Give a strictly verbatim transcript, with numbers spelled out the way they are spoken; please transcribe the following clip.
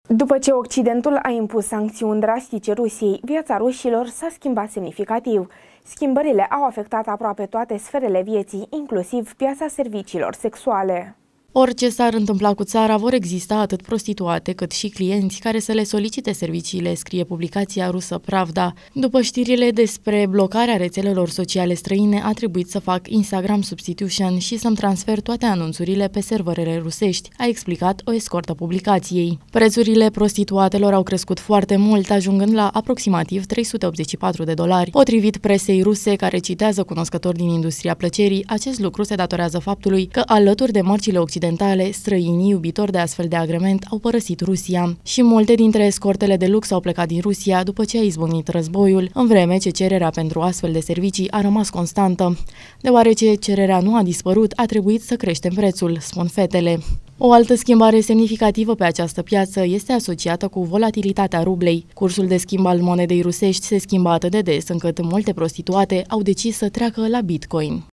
După ce Occidentul a impus sancțiuni drastice Rusiei, viața rușilor s-a schimbat semnificativ. Schimbările au afectat aproape toate sferele vieții, inclusiv piața serviciilor sexuale. Orice s-ar întâmpla cu țara, vor exista atât prostituate cât și clienți care să le solicite serviciile, scrie publicația rusă Pravda. După știrile despre blocarea rețelelor sociale străine, a trebuit să fac Instagram Substitution și să-mi transfer toate anunțurile pe serverele rusești, a explicat o escortă publicației. Prețurile prostituatelor au crescut foarte mult, ajungând la aproximativ trei sute optzeci și patru de dolari. Potrivit presei ruse, care citează cunoscători din industria plăcerii, acest lucru se datorează faptului că, alături de mărcile occidentale, străinii iubitori de astfel de agrement au părăsit Rusia și multe dintre escortele de lux au plecat din Rusia după ce a izbucnit războiul, în vreme ce cererea pentru astfel de servicii a rămas constantă. Deoarece cererea nu a dispărut, a trebuit să creștem prețul, spun fetele. O altă schimbare semnificativă pe această piață este asociată cu volatilitatea rublei. Cursul de schimb al monedei rusești se schimbă atât de des încât multe prostituate au decis să treacă la Bitcoin.